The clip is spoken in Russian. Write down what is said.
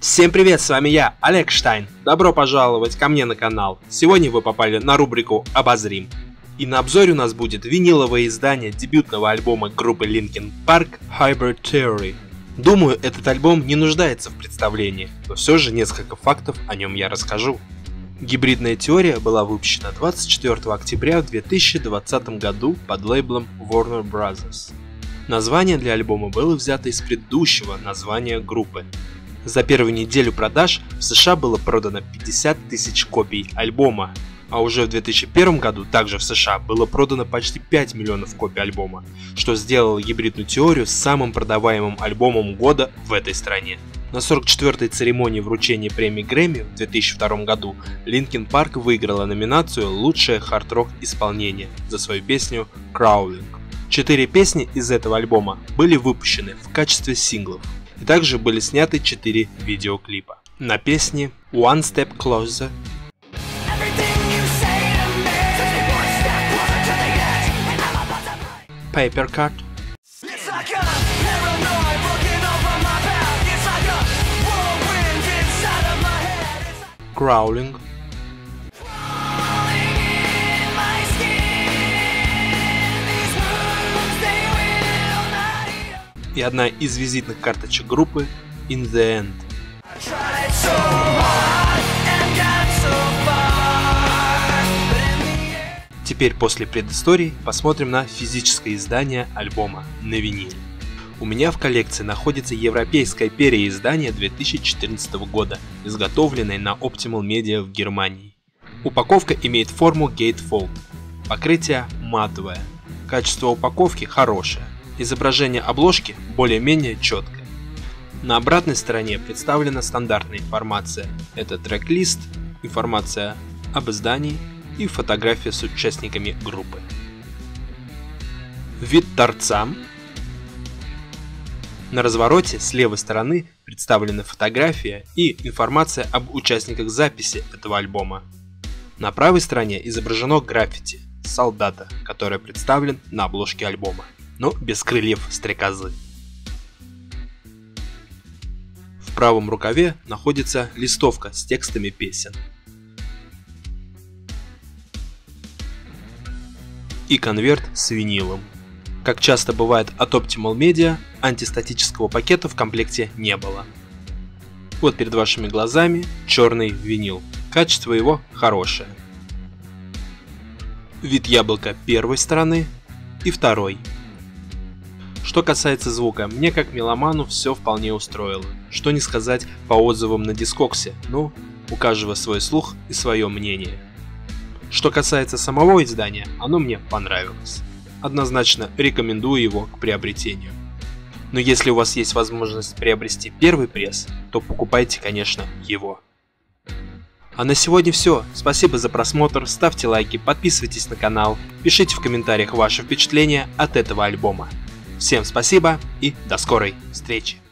Всем привет, с вами я, Олег Штайн. Добро пожаловать ко мне на канал. Сегодня вы попали на рубрику «Обозрим». И на обзоре у нас будет виниловое издание дебютного альбома группы Linkin Park Hybrid Theory. Думаю, этот альбом не нуждается в представлении, но все же несколько фактов о нем я расскажу. Гибридная теория была выпущена 24 октября в 2020 году под лейблом Warner Bros. Название для альбома было взято из предыдущего названия группы. За первую неделю продаж в США было продано 50 тысяч копий альбома, а уже в 2001 году также в США было продано почти 5 миллионов копий альбома, что сделало гибридную теорию самым продаваемым альбомом года в этой стране. На 44-й церемонии вручения премии Грэмми в 2002 году Linkin Park выиграла номинацию «Лучшее хард-рок исполнение» за свою песню «Crawling». 4 песни из этого альбома были выпущены в качестве синглов, и также были сняты 4 видеоклипа. На песни One Step Closer, Paper Cut, Crawling и одна из визитных карточек группы In the End. Теперь после предыстории посмотрим на физическое издание альбома на виниле. У меня в коллекции находится европейское переиздание 2014 года, изготовленное на Optimal Media в Германии. Упаковка имеет форму Gatefold, покрытие матовое, качество упаковки хорошее, изображение обложки более-менее четкое. На обратной стороне представлена стандартная информация, это трек-лист, информация об издании и фотография с участниками группы. Вид торца. На развороте с левой стороны представлены фотография и информация об участниках записи этого альбома. На правой стороне изображено граффити солдата, который представлен на обложке альбома, но без крыльев стрекозы. В правом рукаве находится листовка с текстами песен. И конверт с винилом. Как часто бывает от Optimal Media, антистатического пакета в комплекте не было. Вот перед вашими глазами черный винил. Качество его хорошее. Вид яблока первой стороны и второй. Что касается звука, мне как меломану все вполне устроило. Что не сказать по отзывам на Дискоксе, ну, у каждого свой слух и свое мнение. Что касается самого издания, оно мне понравилось. Однозначно рекомендую его к приобретению. Но если у вас есть возможность приобрести первый пресс, то покупайте, конечно, его. А на сегодня все. Спасибо за просмотр, ставьте лайки, подписывайтесь на канал, пишите в комментариях ваши впечатления от этого альбома. Всем спасибо и до скорой встречи!